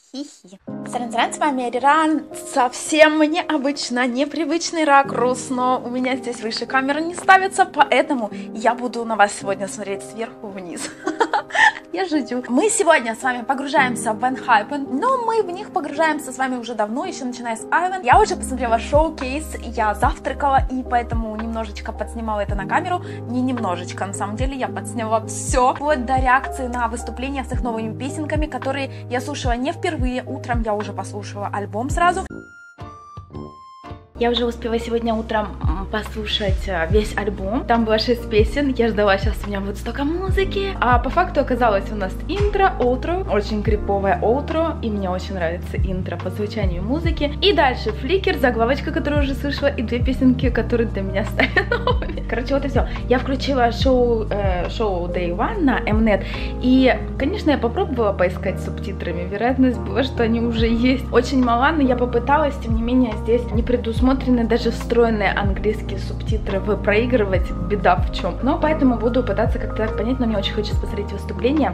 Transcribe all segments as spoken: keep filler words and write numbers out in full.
Хи-хи. Саран-саран, с вами Ариран. Совсем необычно, непривычный ракурс, но у меня здесь выше камера не ставится, поэтому я буду на вас сегодня смотреть сверху вниз. Я шучу. Мы сегодня с вами погружаемся в Enhypen, но мы в них погружаемся с вами уже давно, еще начиная с Айвен. Я уже посмотрела шоу-кейс, я завтракала, и поэтому немножечко подснимала это на камеру. Не немножечко, на самом деле я подсняла все, вплоть до реакции на выступления с их новыми песенками, которые я слушала не впервые. Утром я уже послушала альбом сразу. Я уже успела сегодня утром послушать весь альбом. Там было шесть песен. Я ждала, сейчас у меня будет столько музыки. А по факту оказалось у нас интро, outro. Очень криповое outro. И мне очень нравится интро по звучанию музыки. И дальше фликер, заглавочка, которую уже слышала. И две песенки, которые для меня стали новыми. Короче, вот и все. Я включила шоу, э, шоу Day One на Mnet. И, конечно, я попробовала поискать с субтитрами. Вероятность была, что они уже есть. Очень мала, но я попыталась. Тем не менее, здесь не предусмотрено даже встроенные английские субтитры, вы проигрывать, беда в чем. Но поэтому буду пытаться как-то так понять, но мне очень хочется посмотреть выступление.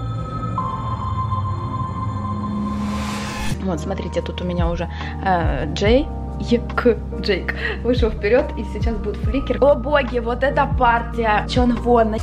Вот, смотрите, тут у меня уже э, Джей. К Джейк вышел вперед, и сейчас будет фликер. О боги, вот эта партия Чонвон.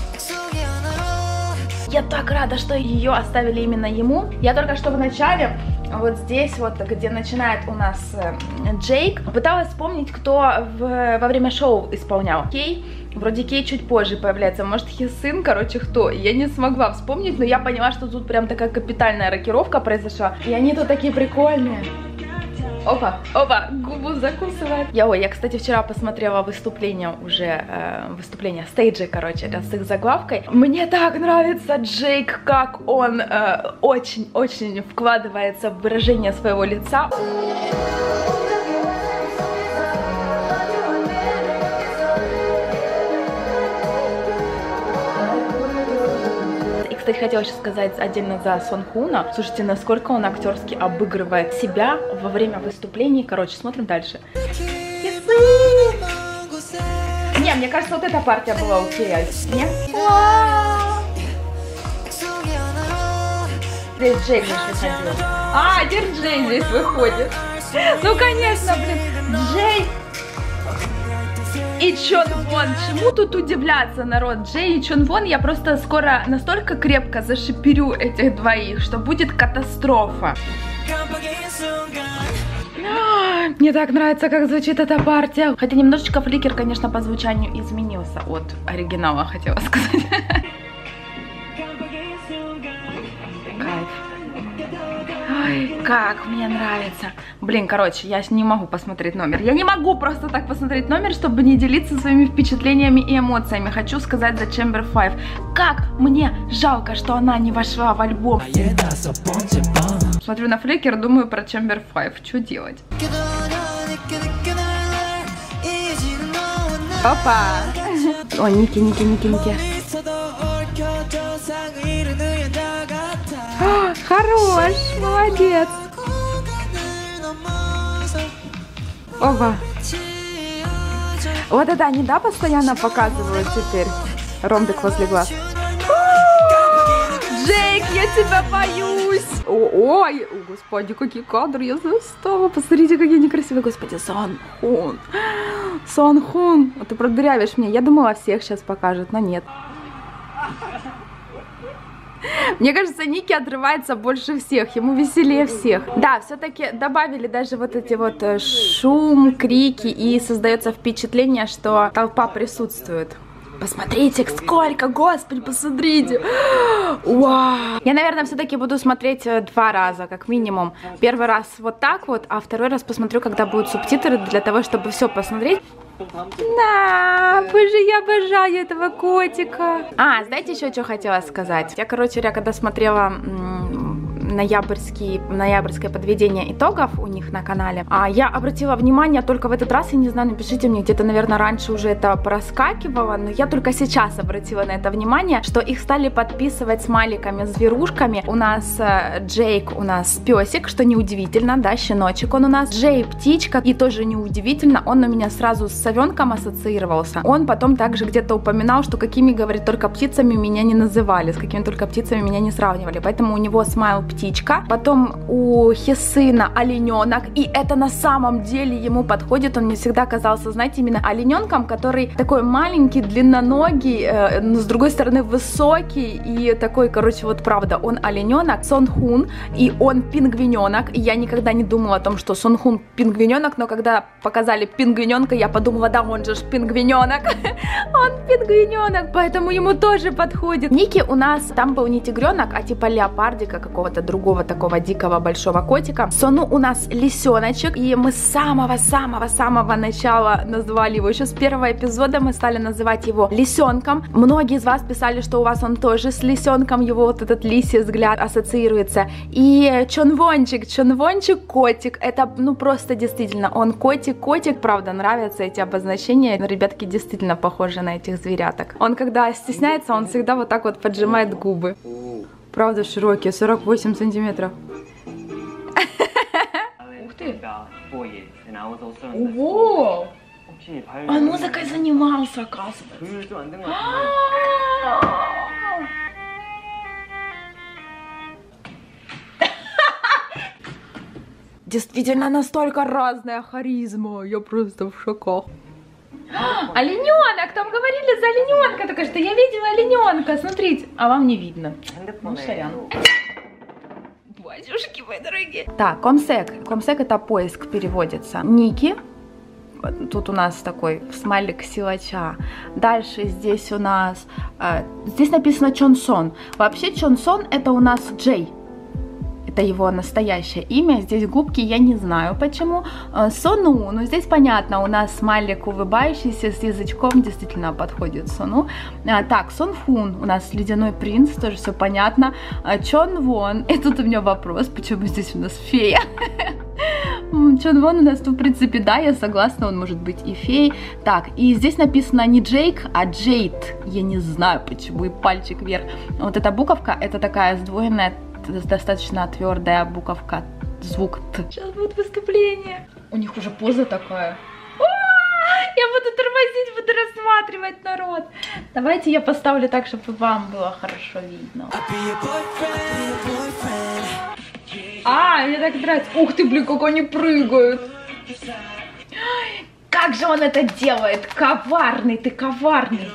Я так рада, что ее оставили именно ему. Я только что в начале, вот здесь вот, где начинает у нас э, Джейк, пыталась вспомнить, кто в, во время шоу исполнял. Кей, вроде Кей чуть позже появляется, может Хисин, короче, кто. Я не смогла вспомнить, но я поняла, что тут прям такая капитальная рокировка произошла. И они тут такие прикольные. Опа, опа, губу закусывает. Я, ой, я, кстати, вчера посмотрела выступление уже, э, выступление стейджа, короче, с их заглавкой. Мне так нравится Джейк, как он очень-очень э, вкладывается в выражение своего лица. Кстати, хотела сейчас сказать отдельно за Сон Хуна. Слушайте, насколько он актерски обыгрывает себя во время выступлений. Короче, смотрим дальше. Не, мне кажется, вот эта партия была окей. Не? Здесь Джейк же выходил. А, теперь Джей здесь выходит. Ну, конечно, блин. Джей и Чонвон. Чему тут удивляться, народ? Джей и Чонвон, я просто скоро настолько крепко зашиперю этих двоих, что будет катастрофа. Мне так нравится, как звучит эта партия. Хотя немножечко фликер, конечно, по звучанию изменился от оригинала, хотела сказать. Кайф. Ой, как мне нравится. Блин, короче, я не могу посмотреть номер. Я не могу просто так посмотреть номер, чтобы не делиться своими впечатлениями и эмоциями. Хочу сказать за Chamber пять. Как мне жалко, что она не вошла в альбом. Смотрю на фликер, думаю про Chamber пять. Что делать? Опа! Ой, Ники, Ники, Ники, Ники. О, хорош, молодец. Оба. Вот это они, да, постоянно показывают теперь? Ромбик возле глаз. Джейк, я тебя боюсь. О, ой, о, господи, какие кадры я застала. Посмотрите, какие они красивые. Господи, Сон Хун. Сон Хун. Ты продырявишь меня. Я думала, всех сейчас покажут, но нет. Мне кажется, Ники отрывается больше всех, ему веселее всех. Да, все-таки добавили даже вот эти вот шум, крики, и создается впечатление, что толпа присутствует. Посмотрите, сколько, господи, посмотрите. Вау. Я, наверное, все-таки буду смотреть два раза, как минимум. Первый раз вот так вот, а второй раз посмотрю, когда будут субтитры, для того, чтобы все посмотреть. Да, боже, я обожаю этого котика. А, знаете, еще что хотела сказать? Я, короче, я когда смотрела ноябрьский, ноябрьское подведение итогов у них на канале, а я обратила внимание только в этот раз, я не знаю, напишите мне, где-то, наверное, раньше уже это проскакивало, но я только сейчас обратила на это внимание, что их стали подписывать смайликами, зверушками. У нас э, Джейк, у нас песик, что неудивительно, да, щеночек он у нас. Джей птичка, и тоже неудивительно, он у меня сразу с совенком ассоциировался. Он потом также где-то упоминал, что какими, говорит, только птицами меня не называли, с какими только птицами меня не сравнивали, поэтому у него смайл птичка птичка, потом у Хесына олененок, и это на самом деле ему подходит, он мне всегда казался, знаете, именно олененком, который такой маленький, длинноногий, э, но с другой стороны высокий, и такой, короче, вот правда, он олененок, Сон Хун, и он пингвиненок, и я никогда не думала о том, что Сон Хун пингвиненок, но когда показали пингвиненка, я подумала, да, он же ж пингвиненок, он пингвиненок, поэтому ему тоже подходит. Ники у нас, там был не тигренок, а типа леопардика, какого-то другого такого дикого большого котика. Сону у нас лисеночек, и мы с самого-самого-самого начала назвали его, еще с первого эпизода мы стали называть его лисенком. Многие из вас писали, что у вас он тоже с лисенком, его вот этот лисий взгляд ассоциируется. И Чонвончик, Чонвончик котик, это ну просто действительно, он котик-котик, правда, нравятся эти обозначения, ребятки действительно похожи на этих зверяток. Он когда стесняется, он всегда вот так вот поджимает губы. Правда широкие, сорок восемь сантиметров. Ух ты! Ого! Он музыкой занимался, оказывается. Действительно настолько разная харизма, я просто в шоках. Олененок, там говорили за олененка, только что я видела олененка, смотрите, а вам не видно. Ну, сорян. Батюшки мои дорогие. Так, комсек, комсек это поиск переводится. Ники, тут у нас такой смайлик силача. Дальше здесь у нас, э, здесь написано Чонсон. Вообще Чонсон это у нас Джей. Это его настоящее имя. Здесь губки, я не знаю почему. Сону, ну здесь понятно, у нас смайлик улыбающийся с язычком, действительно подходит Сону. Так, Сонфун, у нас ледяной принц, тоже все понятно. Чонвон, и тут у меня вопрос, почему здесь у нас фея? Чонвон у нас, ну, в принципе, да, я согласна, он может быть и феей. Так, и здесь написано не Джейк, а Джейд. Я не знаю почему, и пальчик вверх. Вот эта буковка, это такая сдвоенная, достаточно твердая буковка, звук Т. Сейчас будет выступление. У них уже поза такая. Я буду тормозить, буду рассматривать народ. Давайте я поставлю так, чтобы вам было хорошо видно. А, мне так нравится. Ух ты, блин, как они прыгают. Как же он это делает? Коварный, ты коварный.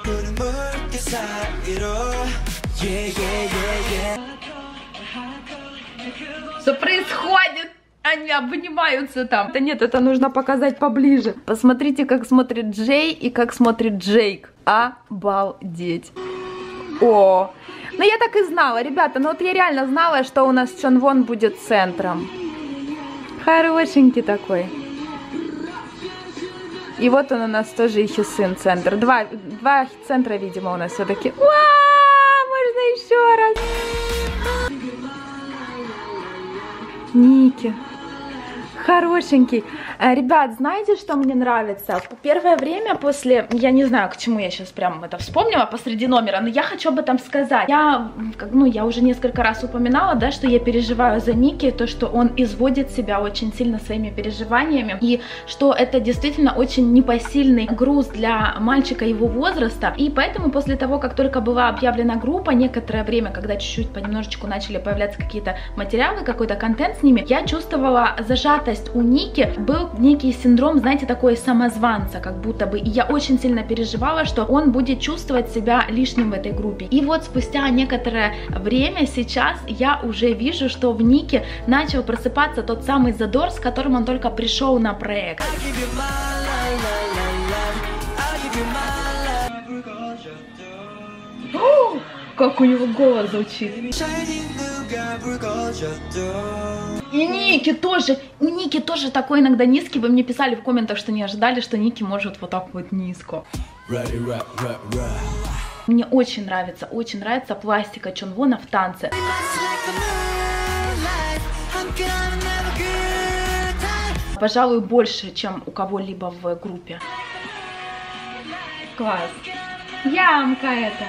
Что происходит? Они обнимаются там. Да нет, это нужно показать поближе. Посмотрите, как смотрит Джей и как смотрит Джейк. Обалдеть. О, ну я так и знала, ребята. Ну вот я реально знала, что у нас Чонвон будет центром. Хорошенький такой. И вот он у нас тоже и Хесин центр. Два, два центра, видимо, у нас все-таки. Можно еще раз. Ники. Хорошенький. Ребят, знаете, что мне нравится? Первое время после, я не знаю, к чему я сейчас прям это вспомнила посреди номера, но я хочу об этом сказать. Я, ну, я уже несколько раз упоминала, да, что я переживаю за Ники, то, что он изводит себя очень сильно своими переживаниями, и что это действительно очень непосильный груз для мальчика его возраста, и поэтому после того, как только была объявлена группа, некоторое время, когда чуть-чуть понемножечку начали появляться какие-то материалы, какой-то контент с ними, я чувствовала зажатость у Ники, был некий синдром, знаете, такой самозванца, как будто бы, и я очень сильно переживала, что он будет чувствовать себя лишним в этой группе. И вот спустя некоторое время сейчас я уже вижу, что в Нике начал просыпаться тот самый задор, с которым он только пришел на проект. О, как у него голос звучит. И Ники тоже, у Ники тоже такой иногда низкий. Вы мне писали в комментах, что не ожидали, что Ники может вот так вот низко. Мне очень нравится, очень нравится пластика Чонвона в танце. Пожалуй, больше, чем у кого-либо в группе. Класс. Ямка это.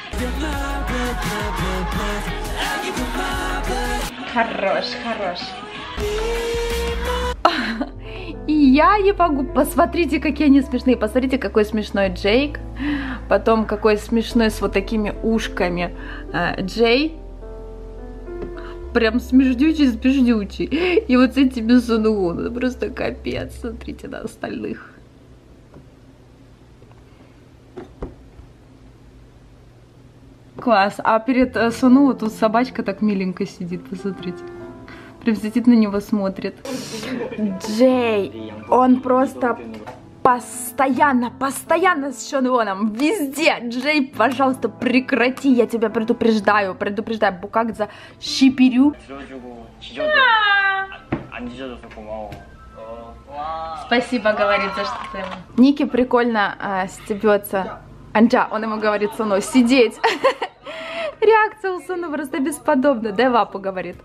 Хорош, хорош. И я не могу. Посмотрите, какие они смешные. Посмотрите, какой смешной Джейк. Потом, какой смешной с вот такими ушками Джей. прям смеждючий-смеждючий. И вот с этими Сонгхун, это просто капец. Смотрите на остальных. Класс. А перед э, Сону вот тут собачка так миленько сидит, посмотрите. Прям сидит на него, смотрит. Джей, он просто постоянно, постоянно с Шонвоном, везде. Джей, пожалуйста, прекрати, я тебя предупреждаю, предупреждаю. Букак за щиперю. Спасибо, говорит, за что ты ему. Ники прикольно а, стебется. Анджа, он ему говорит, Сону, сидеть. Реакция у Сону просто бесподобна. Дай Вапу, говорит.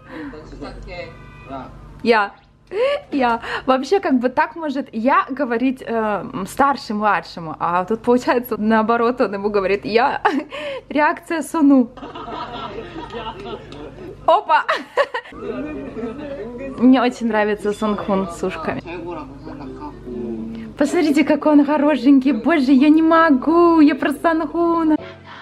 Я. Я. Вообще, как бы так может я говорить э, старше, младшему. А тут получается наоборот, он ему говорит, я. Реакция Сону. Опа! Мне очень нравится Сонгхун с ушками. Посмотрите, какой он хорошенький. Боже, я не могу. Я про Сонгхуна.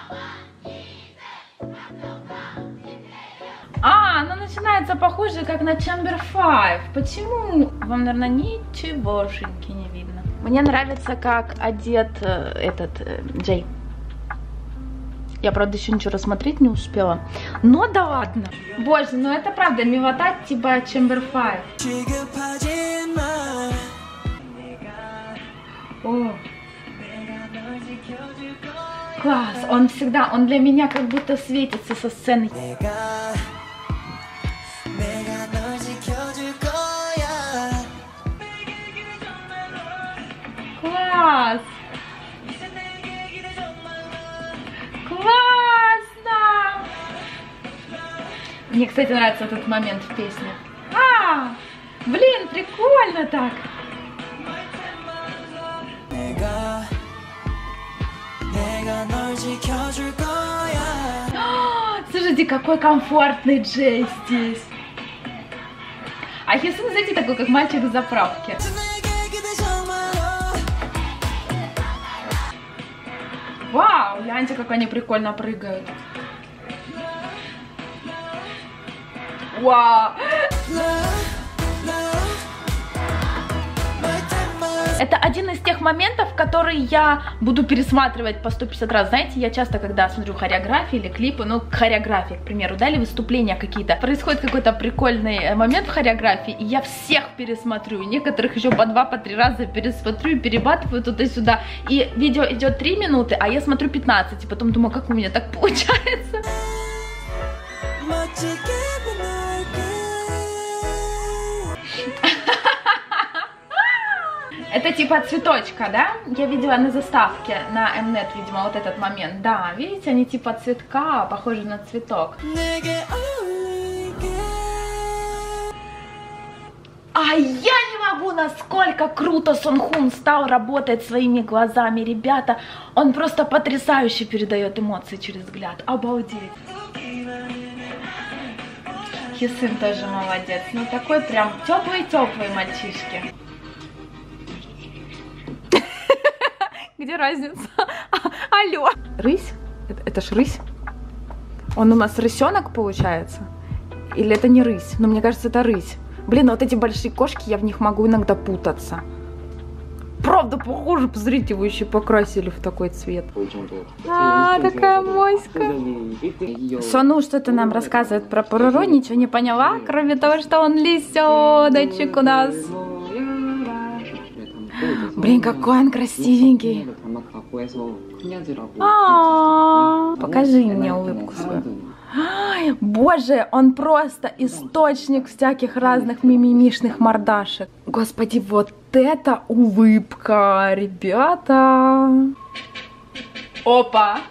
А, оно начинается похоже, как на Chamber пять. Почему? Вам, наверное, ничегошеньки не видно. Мне нравится, как одет э, этот э, Джей. Я, правда, еще ничего рассмотреть не успела. Но да ладно. Боже, ну это правда милота типа Chamber пять. О. Класс, он всегда, он для меня как будто светится со сцены. Класс! Классно! Мне, кстати, нравится этот момент в песне. А, блин, прикольно так. Слушайте, какой комфортный Джей здесь. А если, знаете, такой, как мальчик с заправки. Вау, гляньте, как они прикольно прыгают. Вау. Это один из тех моментов, которые я буду пересматривать по сто пятьдесят раз. Знаете, я часто, когда смотрю хореографии или клипы, ну, хореографии, к примеру, да, или выступления какие-то, происходит какой-то прикольный момент в хореографии, и я всех пересмотрю, некоторых еще по два, по три раза пересмотрю и перебатываю туда-сюда. И видео идет три минуты, а я смотрю пятнадцать, и потом думаю, как у меня так получается. Это типа цветочка, да? Я видела на заставке, на Mnet, видимо, вот этот момент. Да, видите, они типа цветка, похожи на цветок. А я не могу, насколько круто Сонгхун стал работать своими глазами, ребята. Он просто потрясающе передает эмоции через взгляд. Обалдеть. Хисын тоже молодец. Ну такой прям теплый-теплый мальчишки. Где разница? Алло. Рысь? Это, это ж рысь? Он у нас рысенок получается? Или это не рысь? Но мне кажется, это рысь. Блин, а вот эти большие кошки, я в них могу иногда путаться. Правда, похоже, посмотрите, его еще покрасили в такой цвет. А, такая моська. Сону что-то нам рассказывает про Пороро, ничего не поняла, кроме того, что он лисеночек у нас. Блин, какой он красивенький. А-а-а. Покажи мне улыбку свою. Ай, боже, он просто источник всяких разных мимимишных мордашек. Господи, вот это улыбка, ребята. Опа.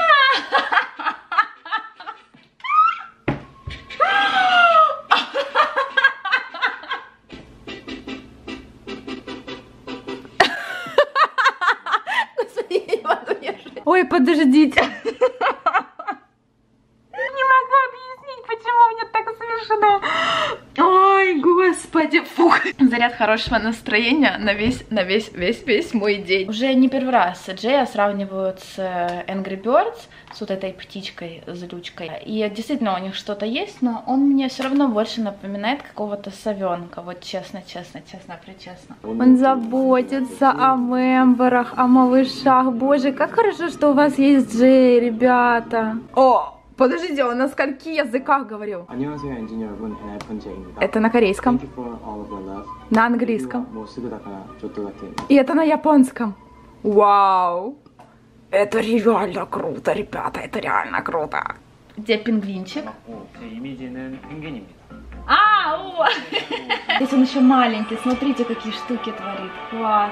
Ой, подождите. Не могу объяснить, почему мне так смешно. Ой, господи. Господи, фух. Заряд хорошего настроения на весь, на весь, весь, весь мой день. Уже не первый раз Джея сравнивают с Angry Birds, с вот этой птичкой, злючкой. И действительно у них что-то есть, но он мне все равно больше напоминает какого-то совенка. Вот честно, честно, честно, причестно. Он заботится о мемберах, о малышах. Боже, как хорошо, что у вас есть Джей, ребята. О! Подождите, он на скольки языках говорил? Это на корейском. На английском. И это на японском. Вау! Это реально круто, ребята, это реально круто. Где пингвинчик? А, о! Здесь он еще маленький, смотрите, какие штуки творит. Класс.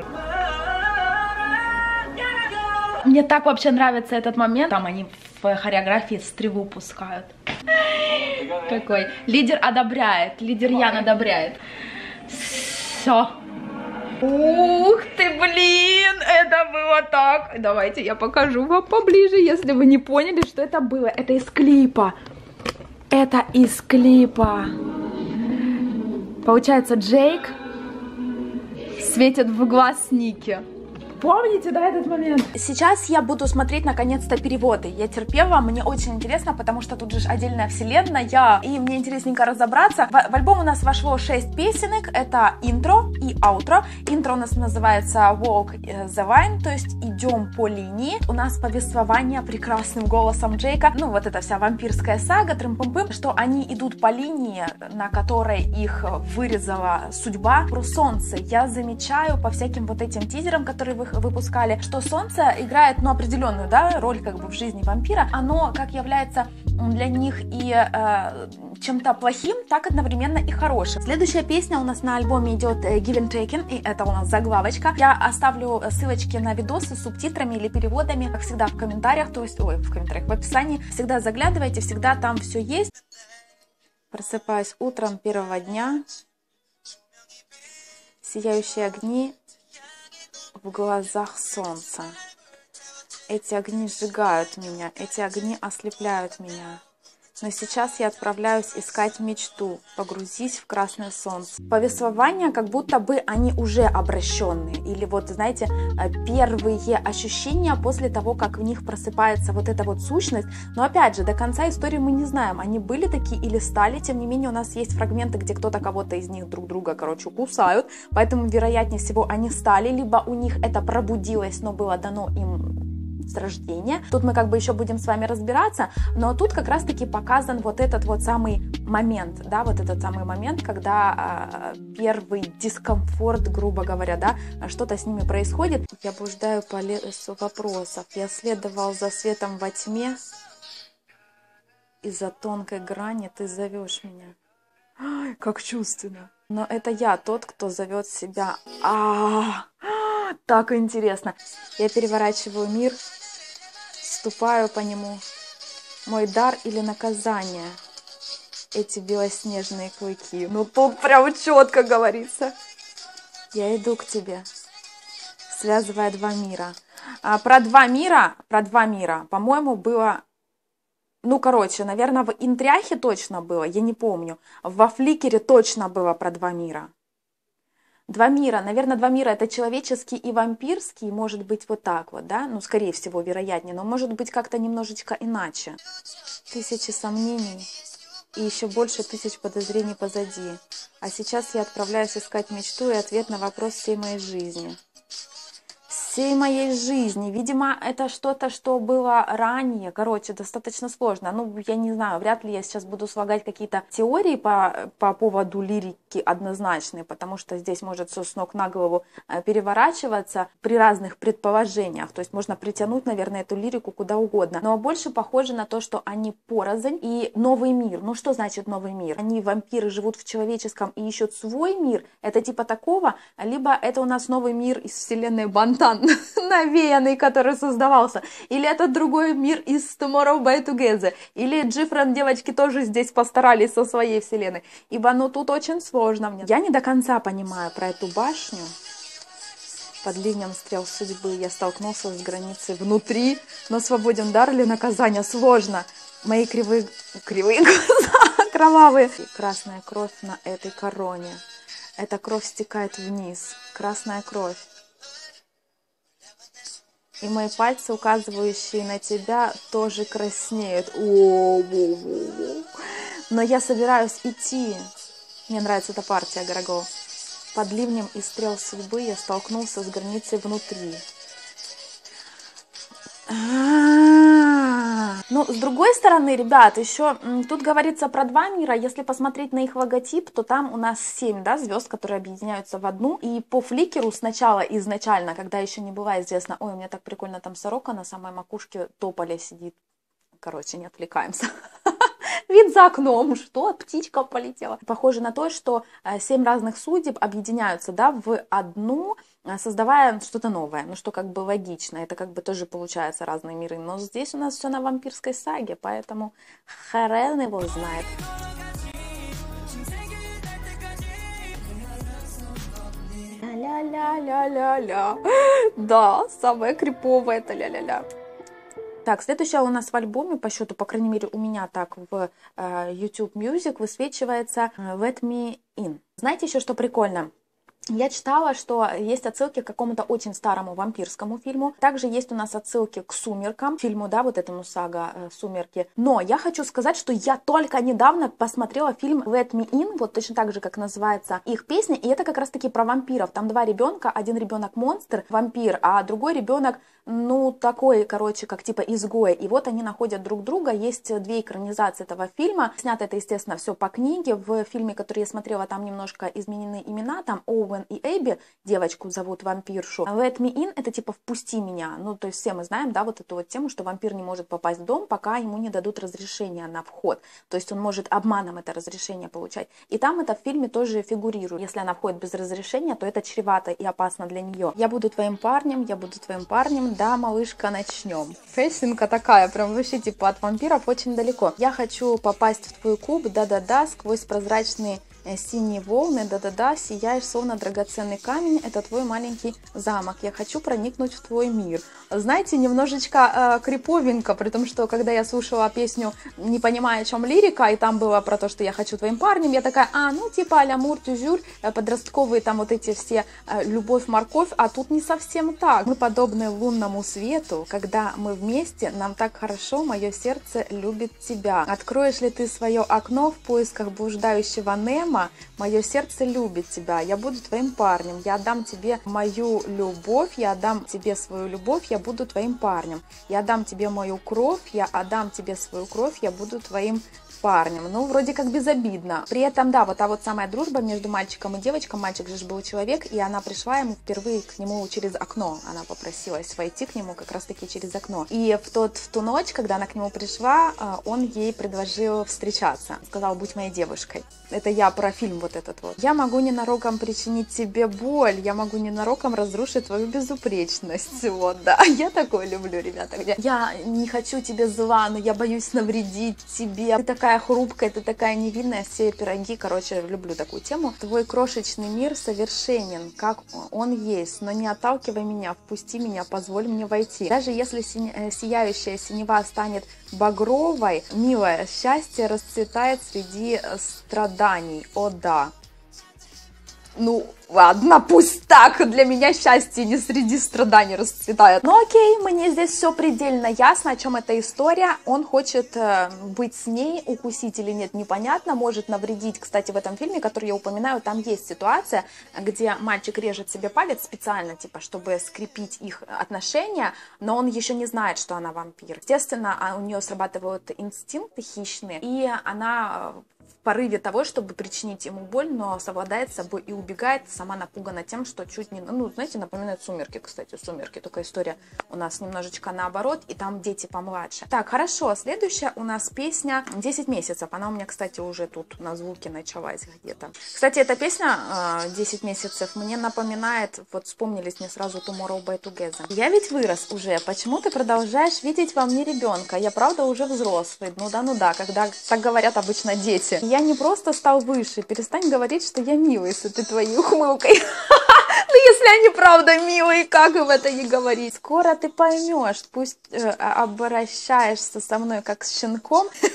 Мне так вообще нравится этот момент. Там они в хореографии стрелу пускают. Какой. Лидер одобряет. Лидер Ян одобряет. Все. Ух ты, блин, это было так. Давайте я покажу вам поближе, если вы не поняли, что это было. Это из клипа. Это из клипа. Получается, Джейк светит в глаз Ники. Помните, да, этот момент? Сейчас я буду смотреть, наконец-то, переводы. Я терпела, мне очень интересно, потому что тут же отдельная вселенная, и мне интересненько разобраться. В, в альбом у нас вошло шесть песенок, это интро и аутро. Интро у нас называется Walk the Line, то есть идем по линии. У нас повествование прекрасным голосом Джейка, ну вот эта вся вампирская сага, трым-пым-пым, что они идут по линии, на которой их вырезала судьба, про солнце. Я замечаю по всяким вот этим тизерам, которые вы выпускали, что солнце играет, ну, определенную, да, роль как бы в жизни вампира. Оно как является для них и э, чем-то плохим, так одновременно и хорошим. Следующая песня у нас на альбоме идет Give and Taken, и это у нас заглавочка. Я оставлю ссылочки на видосы с субтитрами или переводами, как всегда, в комментариях, то есть, ой, в комментариях, в описании. Всегда заглядывайте, всегда там все есть. Просыпаюсь утром первого дня, сияющие огни в глазах солнца. Эти огни сжигают меня, эти огни ослепляют меня. Но сейчас я отправляюсь искать мечту, погрузись в красное солнце. Повествование, как будто бы они уже обращенные. Или вот, знаете, первые ощущения после того, как в них просыпается вот эта вот сущность. Но опять же, до конца истории мы не знаем, они были такие или стали. Тем не менее, у нас есть фрагменты, где кто-то кого-то из них друг друга, короче, кусают. Поэтому, вероятнее всего, они стали. Либо у них это пробудилось, но было дано им с рождения. Тут мы как бы еще будем с вами разбираться, но тут как раз-таки показан вот этот вот самый момент, да, вот этот самый момент, когда э, первый дискомфорт, грубо говоря, да, что-то с ними происходит. Я блуждаю по лесу вопросов, я следовал за светом во тьме, из-за тонкой грани ты зовешь меня. Ай, как чувственно. Но это я тот, кто зовет себя. А-а-а! Так интересно. Я переворачиваю мир, ступаю по нему. Мой дар или наказание? Эти белоснежные клыки. Ну тут прям четко говорится. Я иду к тебе, связывая два мира. А про два мира, про два мира, по-моему, было... Ну, короче, наверное, в Интряхе точно было, я не помню. Во Фликере точно было про два мира. Два мира, наверное, два мира, это человеческий и вампирский, может быть вот так вот, да, ну, скорее всего, вероятнее, но может быть как-то немножечко иначе. Тысячи сомнений и еще больше тысяч подозрений позади. А сейчас я отправляюсь искать мечту и ответ на вопрос всей моей жизни. Всей моей жизни. Видимо, это что-то, что было ранее. Короче, достаточно сложно. Ну, я не знаю, вряд ли я сейчас буду слагать какие-то теории по, по поводу лирики однозначные, потому что здесь может все с ног на голову переворачиваться при разных предположениях. То есть можно притянуть, наверное, эту лирику куда угодно. Но больше похоже на то, что они порознь и новый мир. Ну, что значит новый мир? Они, вампиры, живут в человеческом и ищут свой мир. Это типа такого. Либо это у нас новый мир из вселенной Бантан, навеянный, который создавался, или это другой мир из Tomorrow by Together, или Different девочки тоже здесь постарались со своей вселенной, ибо ну тут очень сложно мне. Я не до конца понимаю про эту башню. Под ливнем стрел судьбы я столкнулся с границей внутри, но свободен дар или наказание? Сложно. Мои кривые, кривые глаза, кровавые. Красная кровь на этой короне. Эта кровь стекает вниз. Красная кровь. И мои пальцы, указывающие на тебя, тоже краснеют. О-о-о-о. Но я собираюсь идти. Мне нравится эта партия, Горогол. Под ливнем и стрел судьбы я столкнулся с границей внутри. А-а-а. Ну, с другой стороны, ребят, еще тут говорится про два мира. Если посмотреть на их логотип, то там у нас семь, да, звезд, которые объединяются в одну. И по фликеру сначала, изначально, когда еще не было известно, ой, у меня так прикольно там сорока на самой макушке тополя сидит. Короче, не отвлекаемся. Вид за окном, что птичка полетела. Похоже на то, что семь разных судеб объединяются, да, в одну, создавая что-то новое. Ну, что как бы логично, это как бы тоже получается разные миры. Но здесь у нас все на вампирской саге, поэтому хрен его знает. Ля-ля-ля-ля-ля. Да, самое криповое это ля-ля-ля. Так, следующая у нас в альбоме, по счету, по крайней мере, у меня так в uh, YouTube Music высвечивается uh, Let Me In. Знаете еще, что прикольно? Я читала, что есть отсылки к какому-то очень старому вампирскому фильму. Также есть у нас отсылки к «Сумеркам», фильму, да, вот этому сага э, «Сумерки». Но я хочу сказать, что я только недавно посмотрела фильм Let Me In, вот точно так же, как называется их песня, и это как раз-таки про вампиров. Там два ребенка, один ребенок монстр, вампир, а другой ребенок, ну, такой, короче, как типа изгой. И вот они находят друг друга. Есть две экранизации этого фильма. Снято это, естественно, все по книге. В фильме, который я смотрела, там немножко изменены имена. Там Оуэн и Эбби, девочку зовут вампиршу. Let Me In — это типа «впусти меня». Ну, то есть все мы знаем, да, вот эту вот тему, что вампир не может попасть в дом, пока ему не дадут разрешения на вход. То есть он может обманом это разрешение получать. И там это в фильме тоже фигурирует. Если она входит без разрешения, то это чревато и опасно для нее. Я буду твоим парнем, я буду твоим парнем, да, малышка, начнем. Песенка такая, прям вообще типа от вампиров очень далеко. Я хочу попасть в твой куб, да-да-да, сквозь прозрачные синие волны, да-да-да, сияешь словно драгоценный камень, это твой маленький замок, я хочу проникнуть в твой мир. Знаете, немножечко э, криповенько, при том, что когда я слушала песню, не понимая, о чем лирика, и там было про то, что я хочу твоим парнем, я такая, а, ну типа а-ля мур тюжюр, подростковые там вот эти все э, любовь-морковь, а тут не совсем так. Мы подобны лунному свету, когда мы вместе, нам так хорошо, мое сердце любит тебя. Откроешь ли ты свое окно в поисках блуждающего Немо? Мое сердце любит тебя, я буду твоим парнем, я отдам тебе мою любовь, я отдам тебе свою любовь, я буду твоим парнем, я отдам тебе мою кровь, я отдам тебе свою кровь, я буду твоим парнем. Ну, вроде как безобидно. При этом, да, вот та вот самая дружба между мальчиком и девочкой. Мальчик же был человек, и она пришла ему впервые к нему через окно. Она попросилась войти к нему как раз-таки через окно. И в, тот, в ту ночь, когда она к нему пришла, он ей предложил встречаться. Сказал, будь моей девушкой. Это я про фильм вот этот вот. Я могу ненароком причинить тебе боль, я могу ненароком разрушить твою безупречность. Вот, да. Я такое люблю, ребята. Где я не хочу тебе зла, но я боюсь навредить тебе. Ты такая хрупкая, ты такая невинная, все пироги, короче, люблю такую тему. Твой крошечный мир совершенен, как он есть, но не отталкивай меня, впусти меня, позволь мне войти. Даже если си- сияющая синева станет багровой, милое счастье расцветает среди страданий. О да. Ну, ладно, пусть так, для меня счастье не среди страданий расцветает. Ну окей, мне здесь все предельно ясно, о чем эта история. Он хочет э, быть с ней, укусить или нет, непонятно, может навредить. Кстати, в этом фильме, который я упоминаю, там есть ситуация, где мальчик режет себе палец специально, типа, чтобы скрепить их отношения, но он еще не знает, что она вампир. Естественно, у нее срабатывают инстинкты хищные, и она в порыве того, чтобы причинить ему боль, но совладает с собой и убегает, сама напугана тем, что чуть не... Ну, знаете, напоминает «Сумерки», кстати, «Сумерки», только история у нас немножечко наоборот, и там дети помладше. Так, хорошо, следующая у нас песня «десять месяцев». Она у меня, кстати, уже тут на звуке началась где-то. Кстати, эта песня «десять месяцев» мне напоминает, вот вспомнились мне сразу «Tomorrow by Together». Я ведь вырос уже, почему ты продолжаешь видеть во мне ребенка? Я правда уже взрослый. Ну да, ну да, когда так говорят обычно дети. Я не просто стал выше, перестань говорить, что я милый с этой твоей ухмылкой. Ну, если они правда милые, как им это не говорить? Скоро ты поймешь, пусть э, обращаешься со мной как с щенком.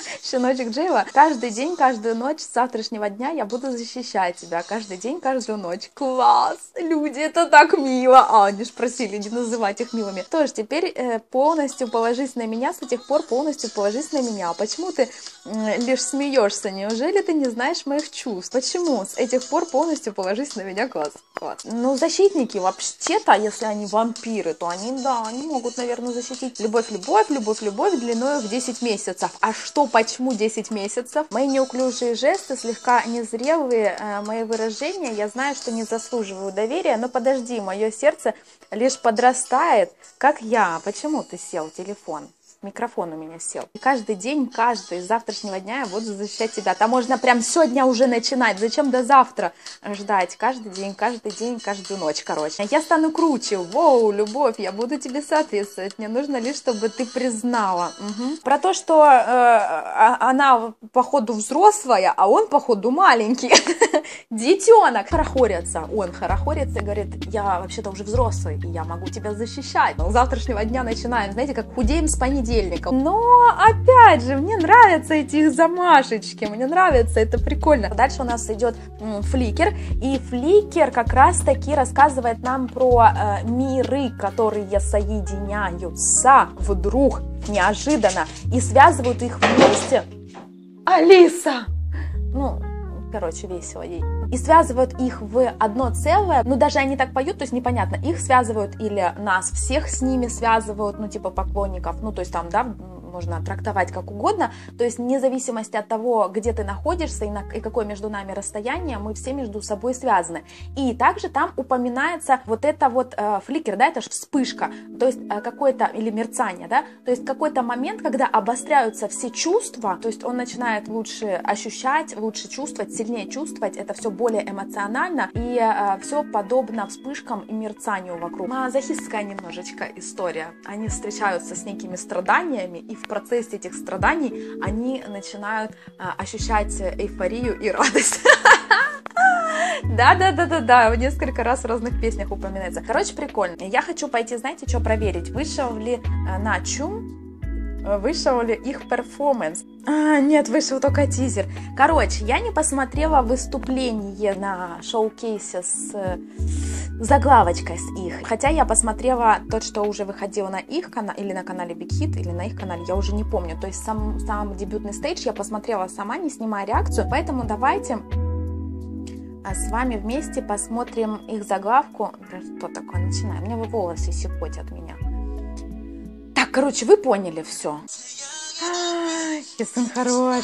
Щеночек Джейла. Каждый день, каждую ночь с завтрашнего дня я буду защищать тебя. Каждый день, каждую ночь. Класс! Люди, это так мило. А, они ж просили не называть их милыми. Тоже теперь э, полностью положись на меня. С этих пор полностью положись на меня. Почему ты э, лишь смеешься? Неужели ты не знаешь моих чувств? Почему? С этих пор полностью положись на меня. Класс. Класс. Ну, защитники, вообще-то, если они вампиры, то они, да, они могут, наверное, защитить. Любовь, любовь, любовь, любовь длиной в десять месяцев. А что, почему десять месяцев? Мои неуклюжие жесты, слегка незрелые э, мои выражения, я знаю, что не заслуживаю доверия, но подожди, мое сердце лишь подрастает, как я. Почему ты сел, телефон? Микрофон у меня сел. И каждый день, каждый, с завтрашнего дня я буду защищать тебя. Там можно прям сегодня уже начинать. Зачем до завтра ждать? Каждый день, каждый день, каждую ночь, короче. Я стану круче. Воу, любовь, я буду тебе соответствовать. Мне нужно лишь, чтобы ты признала. Угу. Про то, что э, она, походу, взрослая, а он, походу, маленький. Детенок. Хорохорится. Он хорохорится и говорит, я вообще-то уже взрослый, и я могу тебя защищать. С завтрашнего дня начинаем. Знаете, как худеем с понедельника. Но, опять же, мне нравятся эти их замашечки, мне нравится, это прикольно. Дальше у нас идет фликер, и фликер как раз-таки рассказывает нам про э, миры, которые соединяются вдруг, неожиданно, и связывают их вместе. Алиса! Ну... Короче, весело ей. И связывают их в одно целое. Ну, даже они так поют, то есть непонятно, их связывают или нас всех с ними связывают, ну, типа поклонников. Ну, то есть там, да, можно трактовать как угодно. То есть вне зависимости от того, где ты находишься и, на, и какое между нами расстояние, мы все между собой связаны. И также там упоминается вот это вот э, фликер, да, это же вспышка, то есть э, какое-то, или мерцание, да, то есть какой-то момент, когда обостряются все чувства, то есть он начинает лучше ощущать, лучше чувствовать, сильнее чувствовать, это все более эмоционально, и э, все подобно вспышкам и мерцанию вокруг. Мазохистская немножечко история. Они встречаются с некими страданиями, и в процессе этих страданий они начинают а, ощущать эйфорию и радость. Да-да-да-да-да, несколько раз в разных песнях упоминается. Короче, прикольно. Я хочу пойти, знаете, что проверить? Вышел ли на Чум, вышел ли их перформанс? А, нет, вышел только тизер. Короче, я не посмотрела выступление на шоу-кейсе с заглавочкой с их. Хотя я посмотрела тот, что уже выходил на их канале, или на канале Big Hit, или на их канале, я уже не помню. То есть сам, сам дебютный стейдж я посмотрела сама, не снимая реакцию. Поэтому давайте с вами вместе посмотрим их заглавку. Что такое? Начинаем. Мне волосы щекотят от меня. Так, короче, вы поняли все. Кисан хорош.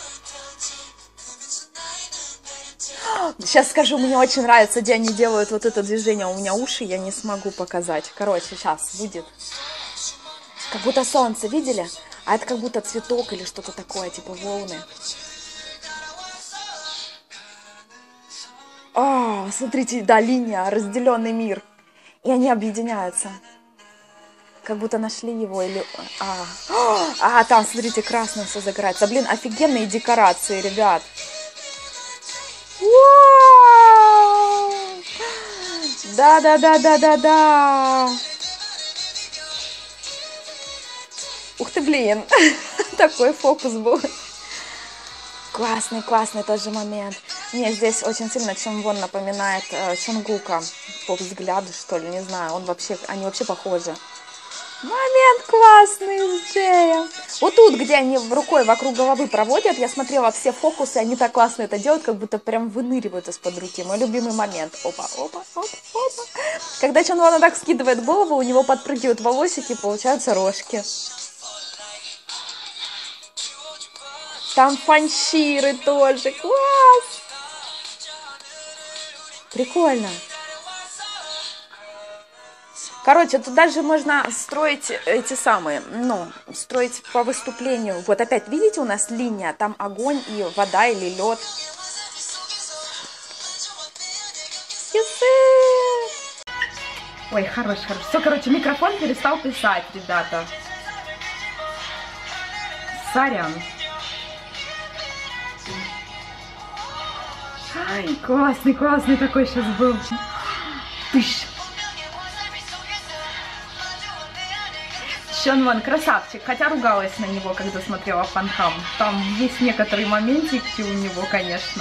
Сейчас скажу, мне очень нравится, где они делают вот это движение. У меня уши, я не смогу показать. Короче, сейчас будет. Как будто солнце, видели? А это как будто цветок или что-то такое, типа волны. О, смотрите, да, линия, разделенный мир. И они объединяются. Как будто нашли его или... А, а там, смотрите, красным все загорается. Блин, офигенные декорации, ребят. Да-да-да-да-да-да. Ух ты, блин. Такой фокус был. Классный, классный тоже момент. Мне здесь очень сильно Чонвон напоминает э, Чонгука. По взгляду, что ли, не знаю. Он вообще, они вообще похожи. Момент классный с Джеем. Вот тут, где они рукой вокруг головы проводят, я смотрела все фокусы, они так классно это делают, как будто прям выныривают из-под руки. Мой любимый момент. Опа, опа, опа, опа. Когда Чонвон так скидывает голову, у него подпрыгивают волосики, получаются рожки. Там фанширы тоже. Класс! Прикольно. Короче, тут даже можно строить эти самые, ну, строить по выступлению. Вот опять, видите, у нас линия, там огонь и вода или лед. Ой, хорош, хорош. Все, короче, микрофон перестал писать, ребята. Сорян. Ай, классный, классный такой сейчас был. Тыщ. Сён Вон красавчик, хотя ругалась на него, когда смотрела Фанхам. Там есть некоторые моментики у него, конечно.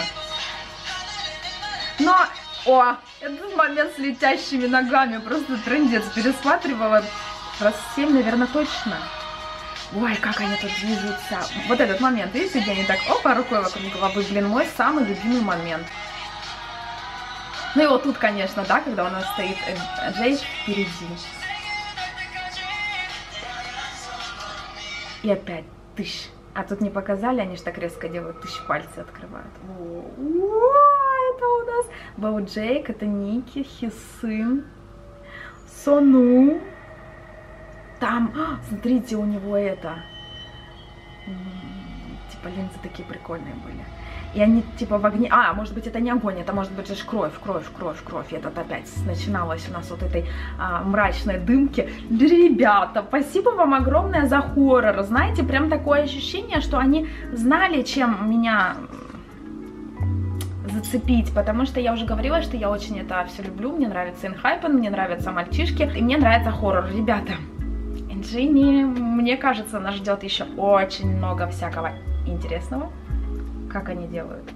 Но, о, этот момент с летящими ногами, просто трындец, пересматривала раз семь, наверное, точно. Ой, как они тут движутся. Вот этот момент, видите, где они так, опа, рукой вокруг головы, блин, мой самый любимый момент. Ну и вот тут, конечно, да, когда у нас стоит Джей впереди. И опять тыщ. А тут не показали, они же так резко делают, тыщ, пальцы открывают. О, это у нас Боуджейк, это Ники, Хисын, Сону. Там, смотрите, у него это, типа линзы такие прикольные были. И они типа в огне, а, может быть это не огонь, это может быть же кровь, кровь, кровь, кровь. И это опять начиналось у нас вот этой а, мрачной дымки. Ребята, спасибо вам огромное за хоррор. Знаете, прям такое ощущение, что они знали, чем меня зацепить, потому что я уже говорила, что я очень это все люблю. Мне нравится Инхайпен, мне нравятся мальчишки, и мне нравится хоррор. Ребята, Джинни, мне кажется, нас ждет еще очень много всякого интересного. Как они делают?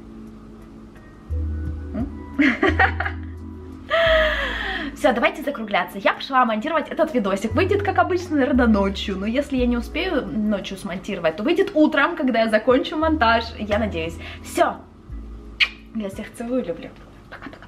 Все, давайте закругляться. Я пошла монтировать этот видосик. Выйдет, как обычно, наверное, ночью. Но если я не успею ночью смонтировать, то выйдет утром, когда я закончу монтаж. Я надеюсь. Все. Я всех целую, люблю. Пока-пока.